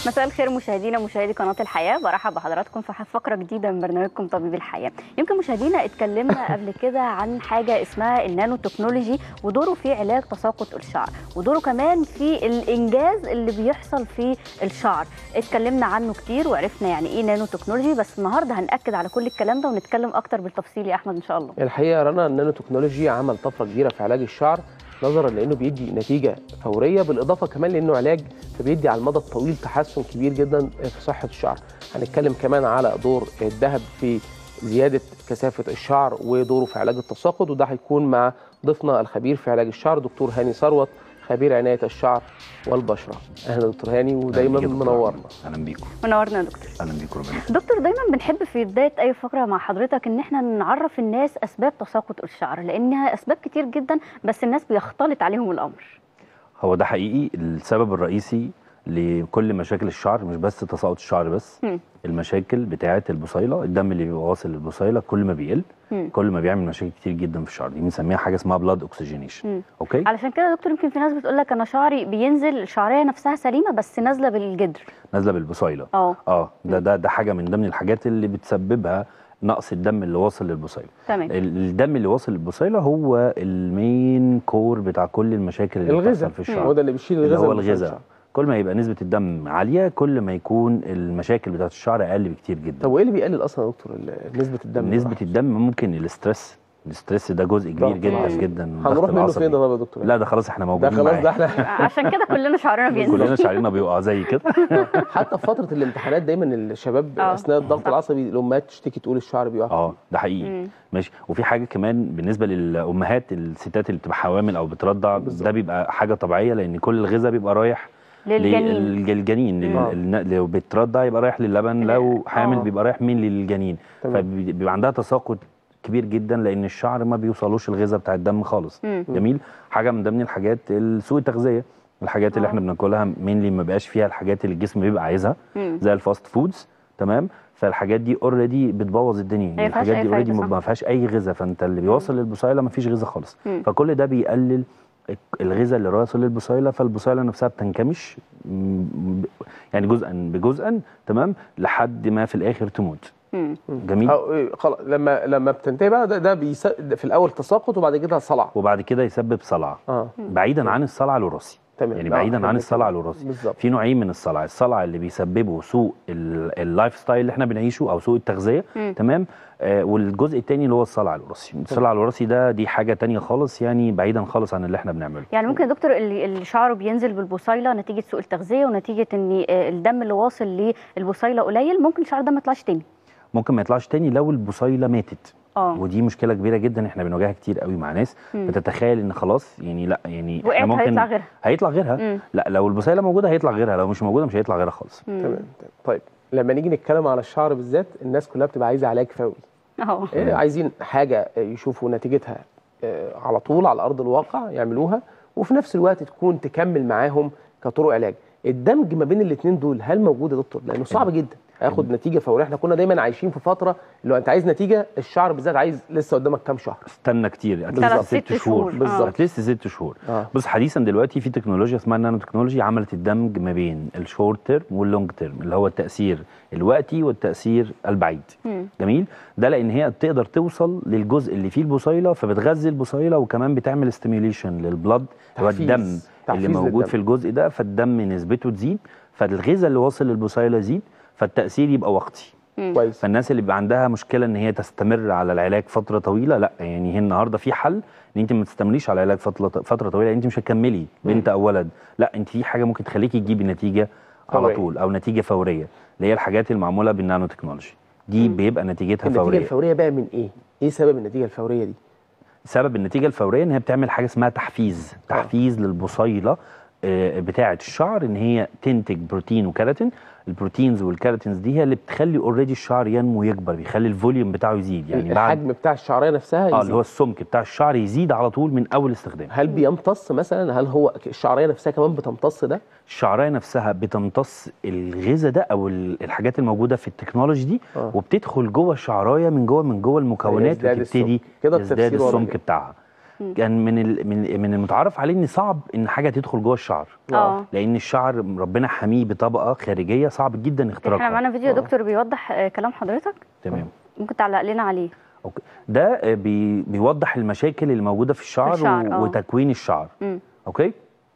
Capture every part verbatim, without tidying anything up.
مساء الخير مشاهدينا مشاهدي قناه الحياه، برحب بحضراتكم في فقره جديده من برنامجكم طبيب الحياه. يمكن مشاهدينا اتكلمنا قبل كده عن حاجه اسمها النانو تكنولوجي ودوره في علاج تساقط الشعر، ودوره كمان في الانجاز اللي بيحصل في الشعر. اتكلمنا عنه كتير وعرفنا يعني ايه نانو تكنولوجي، بس النهارده هنأكد على كل الكلام ده ونتكلم اكتر بالتفصيل يا احمد ان شاء الله. الحقيقه رنا النانو تكنولوجي عمل طفره كبيره في علاج الشعر، نظرا لانه بيدي نتيجه فوريه، بالاضافه كمان لانه علاج فبيدي على المدى الطويل تحسن كبير جدا في صحه الشعر. هنتكلم كمان على دور الذهب في زياده كثافه الشعر ودوره في علاج التساقط، وده هيكون مع ضيفنا الخبير في علاج الشعر دكتور هاني ثروت، خبير عنايه الشعر والبشره. اهلا دكتور هاني ودايما منورنا. اهلا بيكم. منورنا يا دكتور. اهلا بيكم ربنا. دكتور دايما بنحب في بدايه اي فقره مع حضرتك ان احنا نعرف الناس اسباب تساقط الشعر، لانها اسباب كتير جدا بس الناس بيختلط عليهم الامر. هو ده حقيقي السبب الرئيسي لكل مشاكل الشعر، مش بس تساقط الشعر بس. م. المشاكل بتاعه البصيله، الدم اللي بيبقى واصل للبصيله كل ما بيقل م. كل ما بيعمل مشاكل كتير جدا في الشعر، دي بنسميها حاجه اسمها بلاد اوكسجينيشن. اوكي، علشان كده يا دكتور يمكن في ناس بتقول لك انا شعري بينزل، الشعريه نفسها سليمه بس نازله بالجدر، نازله بالبصيله. اه اه ده ده ده حاجه من ضمن الحاجات اللي بتسببها نقص الدم اللي واصل للبصيله. تمام. الدم اللي واصل للبصيله هو المين كور بتاع كل المشاكل اللي بتحصل في الشعر. هو ده اللي بيشيل الغذاء. هو الغذاء. كل ما يبقى نسبه الدم عاليه كل ما يكون المشاكل بتاعت الشعر اقل بكتير جدا. طب وايه اللي بيقلل اصلا يا دكتور نسبه الدم؟ نسبه الدم ممكن الاسترس. الاسترس ده جزء كبير جدا جدا. هنروح منه فين ده يا دكتور؟ لا ده خلاص احنا موجودين. ده خلاص ده احنا عشان كده كلنا شعرنا بينزل. كلنا شعرنا بيقع زي كده. حتى في فتره الامتحانات دايما الشباب اثناء الضغط العصبي الامهات تشتكي تقول الشعر بيقع. اه ده حقيقي. ماشي. وفي حاجه كمان بالنسبه للامهات الستات اللي بتبقى حوامل او بترضع، ده بيبقى حاجه طبيعيه لان كل الغذاء بيبقى رايح للجنين. للجنين لو بترضع يبقى رايح للبن، لو حامل بيبقى رايح مين للجنين. فبيبقى عندها تساقط كبير جدا لان الشعر ما بيوصلوش الغذاء بتاع الدم خالص. مم. جميل. حاجه من ضمن الحاجات سوء التغذيه، الحاجات أوه. اللي احنا بناكلها مين ما بقاش فيها الحاجات اللي الجسم بيبقى عايزها، مم. زي الفاست فودز. تمام. فالحاجات دي اوريدي بتبوظ الدنيا، يعني الحاجات دي اوريدي ما فيهاش اي غذاء، فانت اللي بيوصل للبصيله ما فيش غذاء خالص. مم. فكل ده بيقلل الغذاء اللي واصل للبصيله، فالبصيله نفسها بتنكمش يعني جزءا بجزءا، تمام، لحد ما في الاخر تموت. مم. جميل. خلاص لما لما بتنتهي بقى ده, ده بيس... في الاول تساقط وبعد كده صلع، وبعد كده يسبب صلع. آه. بعيدا عن الصلع الوراثي. تمام. يعني بعيدا عن الصلع الوراثي. في نوعين من الصلع، الصلع اللي بيسببه سوء اللايف ستايل اللي احنا بنعيشه او سوء التغذيه. مم. تمام. آه والجزء الثاني اللي هو الصلع الوراثي. الصلع الوراثي ده دي حاجه ثانيه خالص، يعني بعيدا خالص عن اللي احنا بنعمله. يعني ممكن يا دكتور اللي, اللي شعره بينزل بالبصيله نتيجه سوء التغذيه ونتيجه ان الدم اللي واصل للبصيله قليل، ممكن الشعر ده ما يطلعش تاني. ممكن ما يطلعش تاني لو البصيله ماتت. اه ودي مشكله كبيره جدا احنا بنواجهها كتير قوي مع ناس مم. بتتخيل ان خلاص يعني لا يعني احنا ممكن هيطلع غيرها هيطلع غيرها مم. لا لو البصيله موجوده هيطلع غيرها، لو مش موجوده مش هيطلع غيرها خالص. تمام. طيب لما نيجي نتكلم على الشعر بالذات، الناس كلها بتبقى عايزه علاج فوري. اه إيه عايزين حاجه يشوفوا نتيجتها على طول على ارض الواقع يعملوها، وفي نفس الوقت تكون تكمل معاهم كطرق علاج. الدمج ما بين الاثنين دول هل موجود يا دكتور؟ لانه صعب جدا هاخد نتيجه فوريه. احنا كنا دايما عايشين في فتره اللي انت عايز نتيجه، الشعر بالذات عايز لسه قدامك كام شهر، استنى كتير، ست شهور بالظبط، لسه ست شهور. آه. بص حديثا دلوقتي في تكنولوجيا اسمها النانو تكنولوجي، عملت الدمج ما بين الشورت تيرم واللونج تيرم، اللي هو التاثير الوقتي والتاثير البعيد. مم. جميل. ده لان هي تقدر توصل للجزء اللي فيه البصيله، فبتغذي البصيله وكمان بتعمل ستيميوليشن للبلد، هو الدم اللي موجود للدم. في الجزء ده، فالدم نسبته تزيد، فالغذاء اللي واصل للبصيله يزيد، فالتأثير يبقى وقتي. كويس. فالناس اللي بيبقى عندها مشكله ان هي تستمر على العلاج فتره طويله، لا يعني هي النهارده في حل ان انت ما تستمريش على العلاج فتره فتره طويله، انت مش هتكملي بنت او ولد، لا انت في حاجه ممكن تخليكي تجيبي نتيجه فورية على طول او نتيجه فوريه، اللي هي الحاجات المعموله بالنانو تكنولوجي دي. مم. بيبقى نتيجتها فوريه. النتيجه الفوريه بقى من ايه؟ ايه سبب النتيجه الفوريه دي؟ سبب النتيجه الفوريه ان هي بتعمل حاجه اسمها تحفيز، تحفيز آه. للبصيله بتاعه الشعر ان هي تنتج بروتين وكيراتين. البروتينز والكيراتينز دي هي اللي بتخلي اوريدي الشعر ينمو ويكبر، بيخلي الفوليوم بتاعه يزيد، يعني الحجم بتاع الشعريه نفسها يزيد. اه اللي هو السمك بتاع الشعر يزيد على طول من اول استخدام. هل بيمتص مثلا؟ هل هو الشعريه نفسها كمان بتمتص ده؟ الشعريه نفسها بتمتص الغذاء ده او الحاجات الموجوده في التكنولوجي دي. آه. وبتدخل جوه الشعرايه من جوه من جوه المكونات وتبتدي تزداد السمك بتاعها. كان من ال... من من المتعارف عليه ان صعب ان حاجه تدخل جوه الشعر. اه لان الشعر ربنا حاميه بطبقه خارجيه صعب جدا اختراقها. احنا معانا فيديو يا دكتور بيوضح آه، كلام حضرتك. تمام. ممكن تعلق لنا عليه؟ اوكي. ده آه، بي... بيوضح المشاكل اللي موجوده في الشعر, في الشعر و... وتكوين الشعر. مم. اوكي.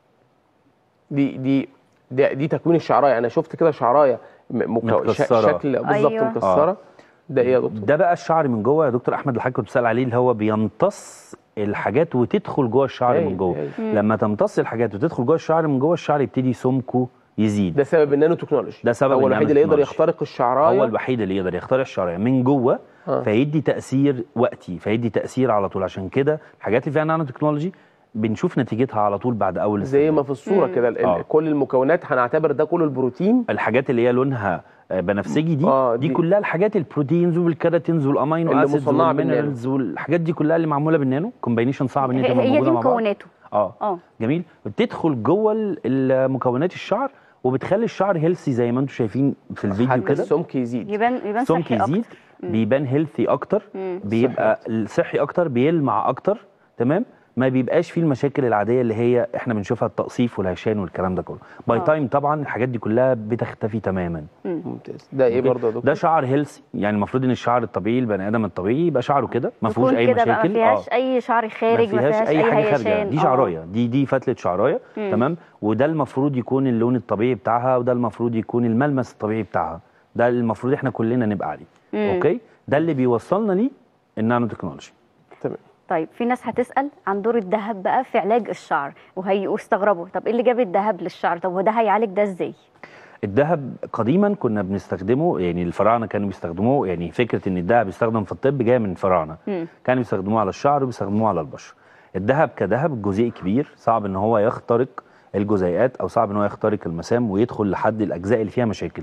دي دي دي, دي تكوين الشعرايه. انا شفت كده شعرايه مكو... شكل بالظبط أيوة. مكسره. آه. ده ايه يا دكتور؟ ده بقى الشعر من جوه يا دكتور احمد اللي حضرتك كنت بتسال عليه، اللي هو بيمتص الحاجات وتدخل جوه الشعر هي. من جوه. هي. لما تمتص الحاجات وتدخل جوه الشعر من جوه، الشعر يبتدي سمكه يزيد. ده سبب النانو تكنولوجي. ده سبب هو الوحيد اللي يقدر يخترق الشعرايه. هو الوحيد اللي يقدر يخترق الشعرايه من جوه. آه. فيدي تاثير وقتي، فيدي تاثير على طول. عشان كده الحاجات اللي فيها نانو تكنولوجي بنشوف نتيجتها على طول بعد اول زي استخدام. ما في الصوره كده. آه. كل المكونات هنعتبر ده كله البروتين. الحاجات اللي هي لونها بنفسجي دي, آه دي دي كلها الحاجات البروتينز والكيراتينز والامينو اسيدز والمينرالز والحاجات دي كلها اللي معموله بالنانو. كومباينيشن صعب ان هي تبقى موجوده مع بعض. هي دي مكوناته. اه اه جميل. بتدخل جوه المكونات الشعر وبتخلي الشعر هيلثي زي ما انتم شايفين في الفيديو كده. السمك يزيد. يبان يبان سمك يزيد، بيبان هيلثي اكتر، مم. بيبقى صحي اكتر، بيلمع اكتر. تمام. ما بيبقاش فيه المشاكل العاديه اللي هي احنا بنشوفها، التقصيف والهشان والكلام ده كله. باي تايم طبعا الحاجات دي كلها بتختفي تماما. ممتاز. ده ايه برضه يا دكتور؟ ده شعر هيلثي. يعني المفروض ان الشعر الطبيعي البني ادم الطبيعي يبقى شعره كده ما فيهوش اي مشاكل. ما فيهاش آه. اي شعر خارج، ما فيهاش اي حاجه خارجه. دي شعرايه، آه. دي دي فتله شعرايه. تمام. وده المفروض يكون اللون الطبيعي بتاعها، وده المفروض يكون الملمس الطبيعي بتاعها. ده المفروض احنا كلنا نبقى عليه. مم. اوكي. ده اللي بيوصلنا ليه النانو تكنولوجي. تمام. طيب في ناس هتسأل عن دور الذهب بقى في علاج الشعر وهيستغربوا، طب ايه اللي جاب الذهب للشعر؟ طب وده هيعالج ده ازاي؟ الذهب قديما كنا بنستخدمه، يعني الفراعنه كانوا بيستخدموه. يعني فكره ان الذهب بيستخدم في الطب جايه من الفراعنه. كانوا بيستخدموه على الشعر وبيستخدموه على البشره. الذهب كذهب جزيء كبير، صعب ان هو يخترق الجزيئات او صعب ان هو يخترق المسام ويدخل لحد الاجزاء اللي فيها مشاكل.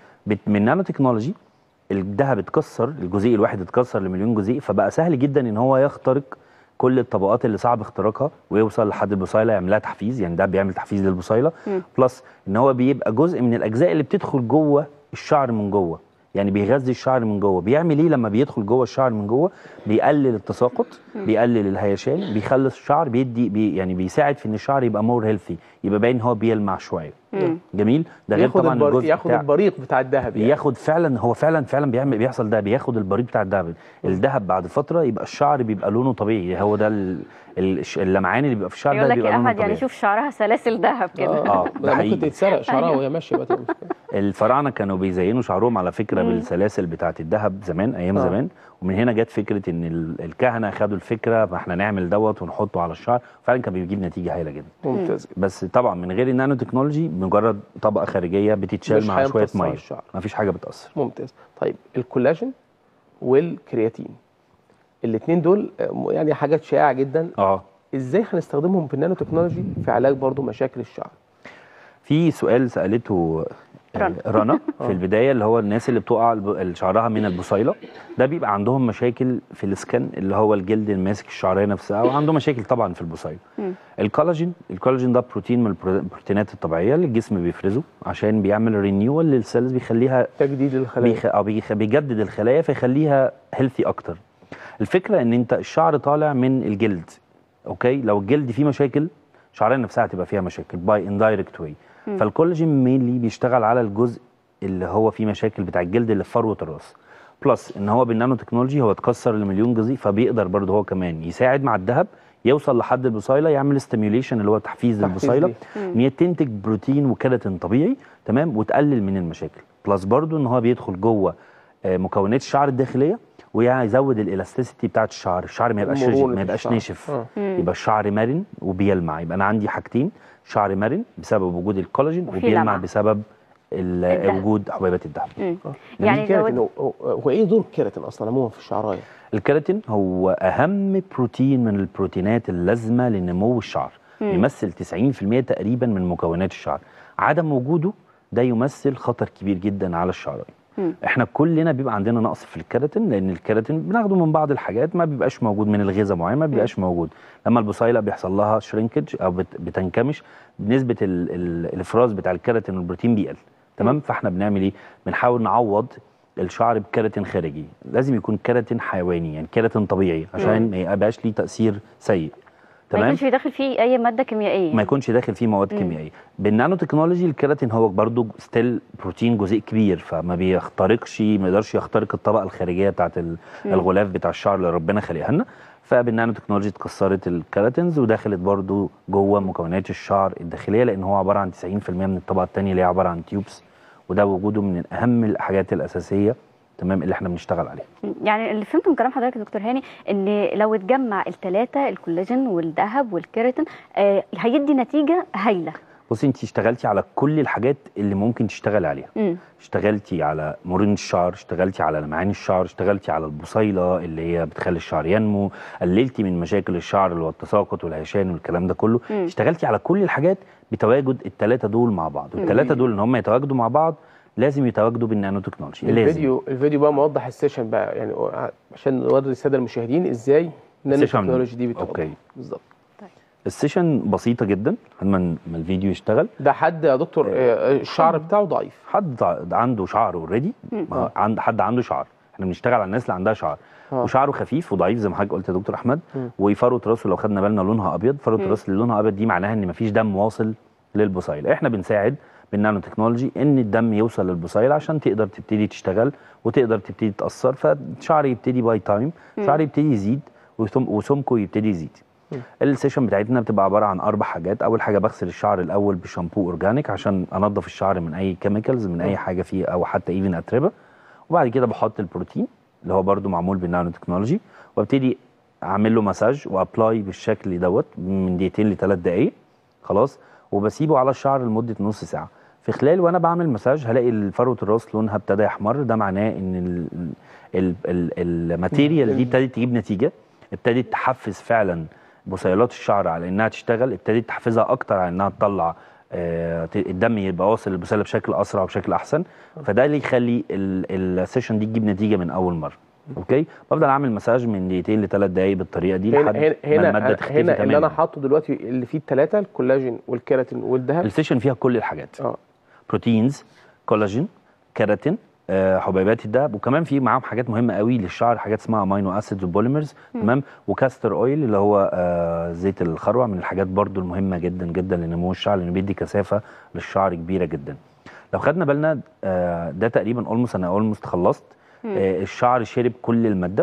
من نانو تكنولوجي الذهب اتكسر، الجزيء الواحد اتكسر لمليون جزيء، فبقى سهل جدا ان هو يخترق كل الطبقات اللي صعب اختراقها ويوصل لحد البصيله، يعملها تحفيز. يعني ده بيعمل تحفيز للبصيله. بلس ان هو بيبقى جزء من الاجزاء اللي بتدخل جوه الشعر من جوه. يعني بيغذي الشعر من جوه. بيعمل ايه لما بيدخل جوه الشعر من جوه؟ بيقلل التساقط، بيقلل الهيشان، بيخلي الشعر بيدي بي يعني بيساعد في ان الشعر يبقى مور هيلثي، يبقى باين هو بيلمع شويه. جميل. ده غير طبعا البر... الجزء ياخد بتاع البريق بتاع الذهب. يعني بياخد فعلا، هو فعلا فعلا بيعمل بيحصل ده، بياخد البريق بتاع الذهب. الذهب بعد فتره يبقى الشعر بيبقى لونه طبيعي. هو ده اللمعان اللي بيبقى في الشعر ده بيبقى لونه طبيعي. يعني شوف شعرها سلاسل ذهب كده. اه, آه. ممكن تتسرق شعرها وهي ماشيه. الفراعنه كانوا بيزينوا شعرهم على فكره مم. بالسلاسل بتاعه الذهب زمان، ايام آه. زمان. ومن هنا جت فكره ان الكهنه خدوا الفكره، فاحنا نعمل دوت ونحطه على الشعر. فعلا كان بيجيب نتيجه هايله جدا. ممتاز. بس طبعا من غير النانو تكنولوجي مجرد طبقه خارجيه بتتشال مع شويه ميه، ما فيش حاجه بتاثر. ممتاز. طيب الكولاجين والكرياتين الاثنين دول يعني حاجات شائعه جدا. اه ازاي هنستخدمهم في النانو تكنولوجي في علاج برضو مشاكل الشعر؟ في سؤال سالته رنا, رنا في البدايه، اللي هو الناس اللي بتقع شعرها من البصيله. ده بيبقى عندهم مشاكل في السكن اللي هو الجلد الماسك الشعريه نفسها، وعنده مشاكل طبعا في البصيله. الكولاجين الكولاجين ده بروتين من البروتينات الطبيعيه اللي الجسم بيفرزه عشان بيعمل رينيوال للسيلز، بيخليها تجديد الخلايا. بيخ... أو بيخ... بيجدد الخلايا فيخليها هيلثي اكتر. الفكره ان انت الشعر طالع من الجلد. اوكي. لو الجلد فيه مشاكل الشعريه نفسها هتبقى فيها مشاكل باي اندايركت واي. فالكولاجين مينلي بيشتغل على الجزء اللي هو فيه مشاكل بتاع الجلد اللي في فروه الراس. بلس ان هو بالنانو تكنولوجي هو اتكسر لمليون جزيء، فبيقدر برضه هو كمان يساعد مع الذهب يوصل لحد البصيله، يعمل ستيميوليشن اللي هو تحفيز للبصيله ان هي تنتج بروتين وكيراتين طبيعي. تمام. وتقلل من المشاكل. بلس برضه ان هو بيدخل جوه مكونات الشعر الداخليه ويزود الالاستيسيتي بتاعت الشعر. الشعر ما يبقاش ما يبقاش ناشف. آه. يبقى الشعر مرن وبيلمع. يبقى انا عندي حاجتين، شعر مرن بسبب وجود الكولاجين وبيلمع بسبب وجود حبيبات الذهب. يعني كيراتين هو ايه دور الكيراتين اصلا عموما في الشعرايه؟ الكيراتين هو اهم بروتين من البروتينات اللازمه لنمو الشعر. مم. يمثل تسعين في المية تقريبا من مكونات الشعر. عدم وجوده ده يمثل خطر كبير جدا على الشعرايه. احنا كلنا بيبقى عندنا نقص في الكيراتين، لان الكيراتين بناخده من بعض الحاجات ما بيبقاش موجود من الغذاء معين، ما بيبقاش موجود. لما البصيله بيحصل لها شرينكج او بتنكمش، نسبه الافراز بتاع الكيراتين والبروتين بيقل. تمام. فاحنا بنعمل ايه؟ بنحاول نعوض الشعر بكيراتين خارجي، لازم يكون كيراتين حيواني، يعني كيراتين طبيعي عشان ما يبقاش ليه تاثير سيء. تمام، ما يكونش داخل فيه اي ماده كيميائيه، ما يكونش داخل فيه مواد مم. كيميائيه. بالنانو تكنولوجي الكيراتين هو برضو ستيل بروتين جزيء كبير، فما بيخترقش، ما يقدرش يخترق الطبقه الخارجيه بتاعه الغلاف بتاع الشعر اللي ربنا خلقها لنا. فبالنانو تكنولوجي اتكسرت الكيراتينز ودخلت برضو جوه مكونات الشعر الداخليه، لان هو عباره عن تسعين في المية من الطبقه الثانيه اللي هي عباره عن تيوبس، وده وجوده من اهم الحاجات الاساسيه تمام اللي احنا بنشتغل عليها. يعني اللي فهمته من كلام حضرتك يا دكتور هاني ان لو اتجمع الثلاثه الكولاجين والذهب والكيراتين آه هيدي نتيجه هايله. بصي انت اشتغلتي على كل الحاجات اللي ممكن تشتغل عليها. مم. اشتغلتي على مرونة الشعر، اشتغلتي على لمعان الشعر، اشتغلتي على البصيله اللي هي بتخلي الشعر ينمو، قللتي من مشاكل الشعر اللي هو التساقط والهشان والكلام ده كله. مم. اشتغلتي على كل الحاجات بتواجد الثلاثه دول مع بعض، والثلاثه دول ان هم يتواجدوا مع بعض لازم يتواجدوا بالنانو تكنولوجي. الفيديو الفيديو بقى موضح السيشن بقى، يعني عشان نوري الساده المشاهدين ازاي النانو تكنولوجي دي بتوضح. اوكي بالظبط. السيشن بسيطه جدا لما الفيديو يشتغل. ده حد يا دكتور الشعر بتاعه ضعيف، حد عنده شعر اوريدي، عند حد عنده شعر، احنا بنشتغل على الناس اللي عندها شعر آه. وشعره خفيف وضعيف زي ما حضرتك قلت يا دكتور احمد، وفروه راسه لو خدنا بالنا لونها ابيض، فروه الراس اللي لونها ابيض دي معناها ان مفيش دم واصل للبصيله. احنا بنساعد بالنانو تكنولوجي ان الدم يوصل للبصيله عشان تقدر تبتدي تشتغل وتقدر تبتدي تاثر، فالشعر يبتدي باي تايم، شعر يبتدي يزيد وسمكه يبتدي يزيد. السيشن بتاعتنا بتبقى عباره عن اربع حاجات. اول حاجه بغسل الشعر الاول بشامبو اورجانيك عشان انظف الشعر من اي كيميكالز، من اي حاجه فيه او حتى ايفن اتربه. وبعد كده بحط البروتين اللي هو برده معمول بالنانو تكنولوجي، وابتدي اعمل له مساج وابلاي بالشكل دوت من دقيقتين لثلاث دقائق خلاص، وبسيبه على الشعر لمده نص ساعه. في خلال وانا بعمل مساج هلاقي فروه الراس لونها ابتدى يحمر، ده معناه ان الماتيريال دي ابتدت تجيب نتيجه، ابتدت تحفز فعلا بصيلات الشعر على انها تشتغل، ابتدت تحفزها اكتر على انها تطلع آه الدم يبقى واصل للبصيله بشكل اسرع وبشكل احسن. فده اللي يخلي السيشن دي تجيب نتيجه من اول مره. اوكي، بفضل اعمل مساج من دقيقتين لثلاث دقائق بالطريقه دي لحد هنا ما الماده تختفي هنا تماما. اللي انا حاطه دلوقتي اللي فيه الثلاثه الكولاجين والكيراتين والذهب. السيشن فيها كل الحاجات اه بروتينز، كولاجين، كيراتين، آه حبيبات الدهب، وكمان في معاهم حاجات مهمه قوي للشعر، حاجات اسمها امينو اسيدز وبوليمرز تمام، وكاستر اويل اللي هو آه زيت الخروع، من الحاجات برضو المهمه جدا جدا لنمو الشعر لانه بيدي كثافه للشعر كبيره جدا. لو خدنا بالنا آه ده تقريبا اولموست انا اولموست خلصت. آه الشعر شرب كل الماده،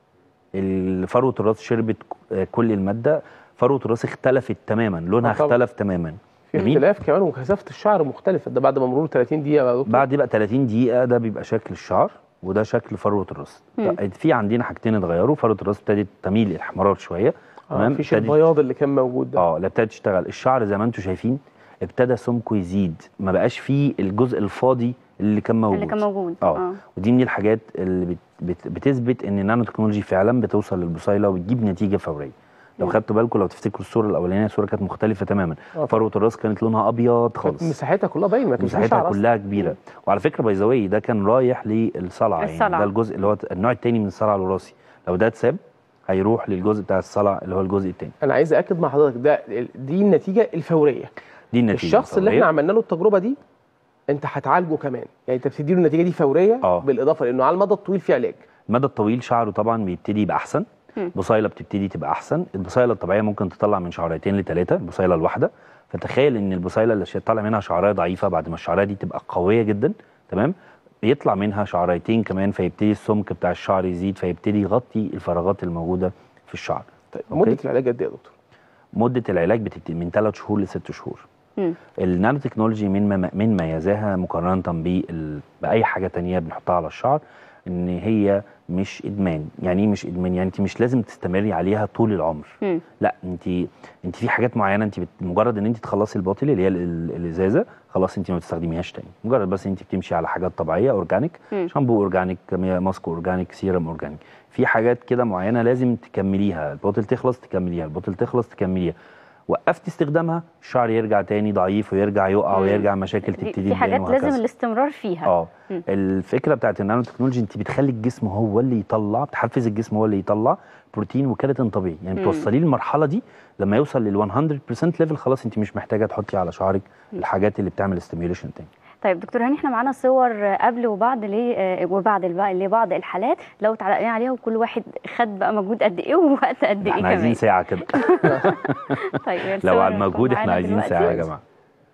فروه الراس شربت آه كل الماده، فروه الراس اختلفت تماما، لونها آه اختلف تماما، في اختلاف كمان وكثافه الشعر مختلفه. ده بعد ما مرور ثلاثين دقيقه بقى دكتور، بعد بقى ثلاثين دقيقه ده بيبقى شكل الشعر وده شكل فروه الراس. في عندنا حاجتين اتغيروا، فروه الراس ابتدت تميل للاحمرار شويه تمام، آه مفيش البياض اللي كان موجود ده اه لا ابتدت تشتغل. الشعر زي ما انتم شايفين ابتدى سمكه يزيد، ما بقاش فيه الجزء الفاضي اللي كان موجود اللي كان موجود اه, آه. ودي من الحاجات اللي بت بت بتثبت ان النانو تكنولوجي فعلا بتوصل للبصيله وبتجيب نتيجه فوريه. لو خدتوا بالكم لو تفتكروا الصوره الاولانيه الصوره كانت مختلفه تماما، فروه الراس كانت لونها ابيض خالص، مساحتها كلها باينه، ما كانش مساحتها كلها كبيره. مم. وعلى فكره باي ذا واي ده كان رايح للصلع، يعني ده الجزء اللي هو النوع الثاني من الصلع الوراثي، لو ده اتساب هيروح للجزء بتاع الصلع اللي هو الجزء الثاني. انا عايز اكد مع حضرتك ده دي النتيجه الفوريه، دي النتيجه الشخص الفورية. اللي احنا عملنا له التجربه دي انت هتعالجه كمان، يعني انت بتدي له النتيجه دي فوريه أوه. بالاضافه لانه على المدى الطويل في علاج. المدى الطويل شعره طبعا بيبتدي يبقى احسن، البصيله بتبتدي تبقى احسن. البصيله الطبيعيه ممكن تطلع من شعرتين لثلاثه، البصيله الواحده. فتخيل ان البصيله اللي طالع منها شعرايه ضعيفه بعد ما الشعرايه دي تبقى قويه جدا تمام، بيطلع منها شعريتين كمان، فيبتدي السمك بتاع الشعر يزيد، فيبتدي يغطي الفراغات الموجوده في الشعر. طيب مده العلاج قد ايه يا دكتور؟ مده العلاج بتبتدي من ثلاث شهور لست شهور. النانو تكنولوجي من من ميزاها مقارنه باي حاجه ثانيه بنحطها على الشعر ان هي مش ادمان. يعني ايه مش ادمان؟ يعني انت مش لازم تستمري عليها طول العمر. م. لا انت انت في حاجات معينه انت مجرد ان انت تخلصي الباطل اللي هي الازازه خلاص انت ما بتستخدميهاش تاني، مجرد بس انت بتمشي على حاجات طبيعيه اورجانيك، شامبو اورجانيك، ماسك اورجانيك، سيرم اورجانيك. في حاجات كده معينه لازم تكمليها، الباطل تخلص تكمليها، الباطل تخلص تكمليها. وقفتي استخدامها الشعر يرجع تاني ضعيف ويرجع يقع مم. ويرجع مشاكل تبتدي. في حاجات لازم الاستمرار فيها. اه الفكره بتاعت النانو تكنولوجي انت بتخلي الجسم هو اللي يطلع، بتحفز الجسم هو اللي يطلع بروتين وكيراتين طبيعي، يعني بتوصليه للمرحله دي لما يوصل لل مية بالمية ليفل خلاص انت مش محتاجه تحطي على شعرك الحاجات اللي بتعمل ستيميوليشن تاني. طيب دكتور هاني، احنا معانا صور قبل وبعد ليه وبعد لبعض الحالات، لو تعلقنا عليها وكل واحد خد بقى مجهود قد ايه ووقت قد ايه كمان. احنا عايزين ساعه كده. طيب لو على المجهود احنا عايزين ساعه يا جماعه.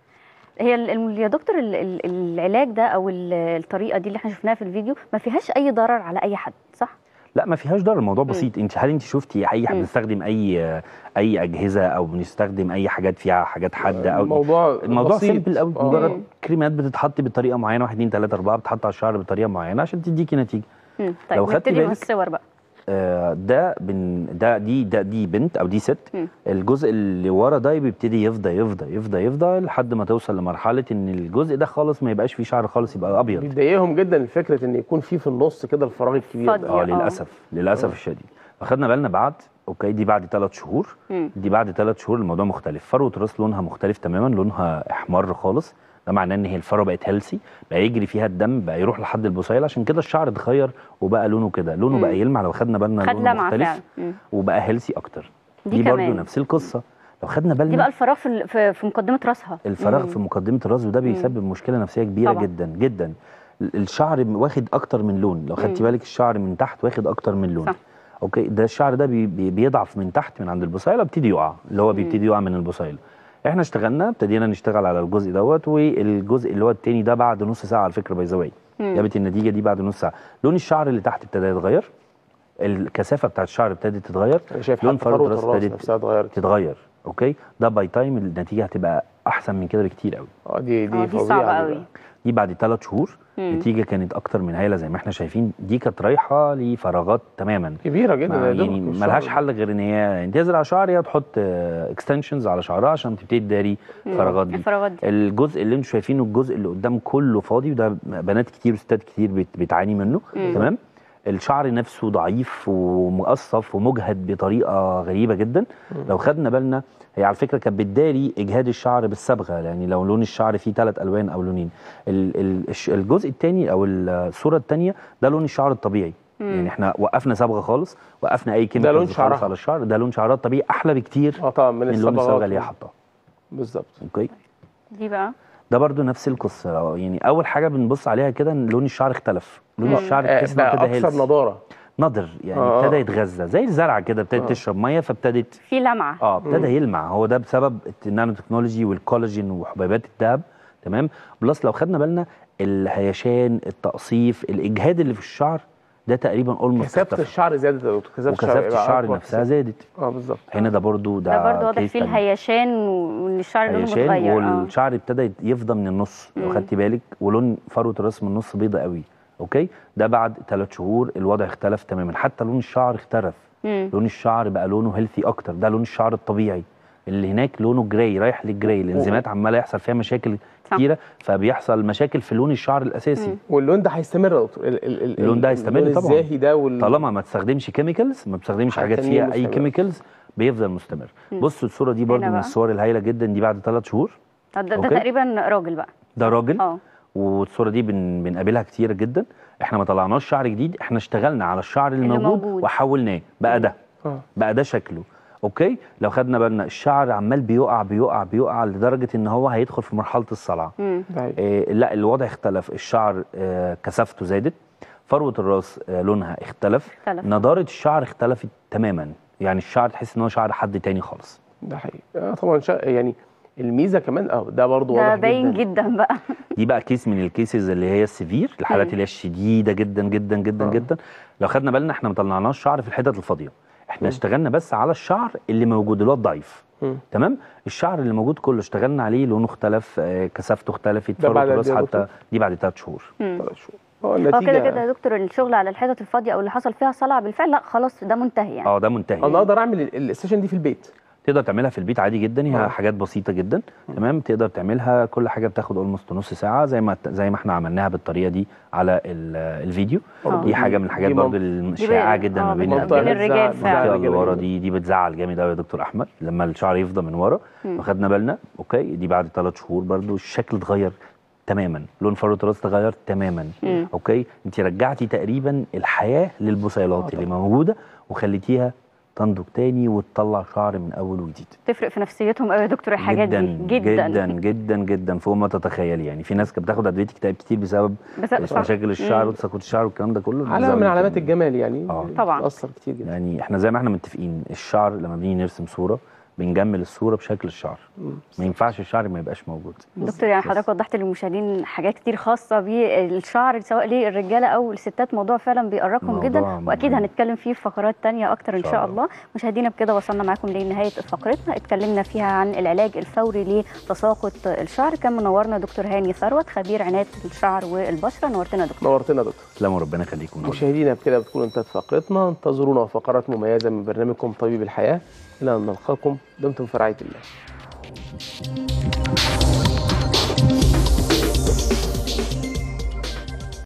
هي يا دكتور العلاج ده او الطريقه دي اللي احنا شفناها في الفيديو ما فيهاش اي ضرر على اي حد، صح؟ لا ما فيهاش ضرر، الموضوع بسيط. انت هل انت شفتي اي حد بنستخدم اي اي اجهزه او بنستخدم اي حاجات فيها حاجات حاده؟ او الموضوع الموضوع بسيط. سيمبل قوي، مجرد كريمات بتتحط بطريقه معينه، واحد اتنين تلاته اربعه بتتحط على الشعر بطريقه معينه عشان تديكي نتيجه. طيب لو خدتي بالك الصور بقى، آه ده بن ده دي ده دي بنت او دي ست. م. الجزء اللي ورا ده بيبتدي يفضى يفضى يفضى يفضى لحد ما توصل لمرحله ان الجزء ده خالص ما يبقاش فيه شعر خالص، يبقى ابيض. بيضايقهم جدا فكره ان يكون فيه في النص كده الفراغ الكبير ده. اه للاسف للاسف أوه. الشديد. فخدنا بالنا بعد اوكي دي بعد ثلاث شهور. م. دي بعد ثلاث شهور الموضوع مختلف، فروه الراس لونها مختلف تماما، لونها احمر خالص. ده معناه ان هي الفروه بقت هيلسي، بقى يجري فيها الدم، بقى يروح لحد البصيله، عشان كده الشعر اتغير وبقى لونه كده، لونه مم. بقى يلمع. لو خدنا بالنا لونه مختلف وبقى هيلسي اكتر. دي, دي برضو نفس القصه. لو خدنا بالنا دي بقى الفراغ في في مقدمه راسها، الفراغ في مقدمه الراس، وده بيسبب مم. مشكله نفسيه كبيره طبعا. جدا جدا. الشعر واخد اكتر من لون، لو خدتي بالك الشعر من تحت واخد اكتر من لون. صح. اوكي ده الشعر ده بي بي بيضعف من تحت من عند البصيله، بيبتدي يقع، اللي هو بيبتدي يقع من البصيله. احنا اشتغلنا ابتدينا نشتغل على الجزء دوت، والجزء اللي هو التاني ده بعد نص ساعه على فكره بايزاوي جابت النتيجه دي بعد نص ساعه. لون الشعر اللي تحت ابتدى يتغير، الكثافه بتاعت الشعر ابتدت تتغير، لون فروه الراس ابتدت اتغيرت تتغير. اوكي ده باي تايم النتيجه هتبقى احسن من كده بكتير قوي. اه دي دي, دي فظيعه قوي. دي بعد ثلاث شهور النتيجه كانت اكتر من هايله زي ما احنا شايفين. دي كانت رايحه لفراغات تماما كبيره جدا، يعني ملهاش حل غير ان هي تزرع شعر يا تحط اكستنشنز على شعرها عشان تبتدي تداري الفراغات دي. الفراغات دي الجزء اللي انتم شايفينه الجزء اللي قدام كله فاضي، وده بنات كتير وستات كتير بتعاني منه. مم. تمام. الشعر نفسه ضعيف ومقصف ومجهد بطريقه غريبه جدا. مم. لو خدنا بالنا هي على فكره كانت بتداري اجهاد الشعر بالصبغه، يعني لو لون الشعر فيه ثلاث الوان او لونين. الجزء الثاني او الصوره الثانيه ده لون الشعر الطبيعي. مم. يعني احنا وقفنا صبغه خالص، وقفنا اي كيميكال خالص على الشعر. ده لون شعرات طبيعي احلى بكتير اه طبعا من, من لون الصبغه اللي هي حاطاها. بالظبط. اوكي دي بقى ده برضو نفس القصه. يعني اول حاجه بنبص عليها كده ان لون الشعر اختلف، لون الشعر تحس انه ابتدى هيلث اكثر نضاره، نضر يعني آه. ابتدى يتغذى زي الزرعه كده، ابتدت آه. تشرب ميه فابتدت في لمعه اه ابتدى يلمع. هو ده بسبب النانو تكنولوجي والكولاجين وحبيبات الذهب. تمام. بلس لو خدنا بالنا الهيشان، التقصيف، الاجهاد اللي في الشعر ده تقريبا اولموست كثافه الشعر زادت يا دكتور، كثافه الشعر نفسها زادت. اه بالظبط. هنا ده برضو ده ده برضو واضح فيه الهيشان وان الشعر لونه متغير، والشعر ابتدى يفضى من النص لو خدتي بالك، ولون فروه الراس من النص بيضه قوي. اوكي ده بعد ثلاث شهور الوضع اختلف تماما، حتى لون الشعر اختلف. مم. لون الشعر بقى لونه هيلثي اكتر، ده لون الشعر الطبيعي. اللي هناك لونه جراي رايح للجراي، الانزيمات عماله يحصل فيها مشاكل كتيره، فبيحصل مشاكل في لون الشعر الاساسي. مم. واللون ده هيستمر يا دكتور؟ اللون ده هيستمر طبعا الزاهي ده وال... طالما ما تستخدمش كيميكالز، ما بتستخدمش حاجات فيها مستمر. اي كيميكالز بيفضل مستمر. مم. بصوا الصوره دي برضو من الصور الهائله جدا، دي بعد ثلاث شهور. ده, ده تقريبا راجل بقى، ده راجل. اه والصوره دي بن... بنقابلها كتير جدا. احنا ما طلعناش شعر جديد، احنا اشتغلنا على الشعر اللي, اللي موجود, موجود وحولناه بقى ده. آه. بقى ده شكله. اوكي لو خدنا بالنا الشعر عمال بيقع بيقع بيقع لدرجه ان هو هيدخل في مرحله الصلع. إيه لا الوضع اختلف، الشعر آه كثافته زادت، فروه الراس آه لونها اختلف. اختلف، نضاره الشعر اختلفت تماما، يعني الشعر تحس ان هو شعر حد تاني خالص. ده حقيقي. آه طبعا يعني الميزه كمان اه ده برضو واضح جدا، ده باين جدا بقى. دي بقى كيس من الكيسز اللي هي السيفير، الحالات اللي هي الشديده جدا جدا جدا آه. جدا. لو خدنا بالنا احنا ما طلعناش شعر في الحتت الفاضيه، احنا م. اشتغلنا بس على الشعر اللي موجود اللي هو الضعيف. م. تمام. الشعر اللي موجود كله اشتغلنا عليه، لونه اختلف، آه كثافته اختلفت، فروه الراس حتى دي بعد ثلاث شهور. ثلاث شهور. اه النتيجه كده كده يا دكتور الشغل على الحتت الفاضيه او اللي حصل فيها صلع بالفعل لا خلاص ده منتهي يعني. اه ده منتهي. انا اقدر اعمل السيشن دي في البيت؟ تقدر تعملها في البيت عادي جدا، هي حاجات بسيطه جدا. تمام. تقدر تعملها، كل حاجه بتاخد اولموست نص ساعه زي ما زي ما احنا عملناها بالطريقه دي على الفيديو. أوه. دي حاجه من الحاجات برضو الشائعه جدا ما بين الرجال فعلا. اللي ورا دي دي بتزعل جامد قوي يا دكتور احمد لما الشعر يفضى من ورا. واخدنا بالنا. اوكي دي بعد ثلاث شهور برضو الشكل اتغير تماما، لون فروه الراس اتغير تماما. مم. اوكي انت رجعتي تقريبا الحياه للبصيلات اللي موجوده وخليتيها تنضج تاني وتطلع شعر من اول وجديد. تفرق في نفسيتهم قوي يا دكتور الحاجات جداً دي جدا جدا جدا جدا فوق ما تتخيلي. يعني في ناس كانت بتاخد ادويه اكتئاب كتير بسبب مشاكل الشعر وتساقط الشعر والكلام ده كله. علامه من علامات الجمال يعني آه. طبعا بتاثر كتير جدا. يعني احنا زي ما احنا متفقين الشعر لما بنيجي نرسم صوره بنجمل الصوره بشكل الشعر، ما ينفعش الشعر ما يبقاش موجود. دكتور يعني حضرتك وضحت للمشاهدين حاجات كتير خاصه بالشعر سواء للرجاله او الستات، موضوع فعلا بيقرقهم جدا واكيد هنتكلم فيه في فقرات تانية اكتر ان شاء الله. مشاهدينا بكده وصلنا معاكم لنهايه فقرتنا، اتكلمنا فيها عن العلاج الفوري لتساقط الشعر. كان منورنا دكتور هاني ثروت خبير عنايه الشعر والبشره. نورتنا دكتور. نورتنا دكتور. تسلموا ربنا يخليكم. مشاهدينا بكده بتكون انتهت فقرتنا، انتظرونا فقرات مميزه من برنامجكم طبيب الحياه. الى ان نلقاكم دمتم في رعايه الله.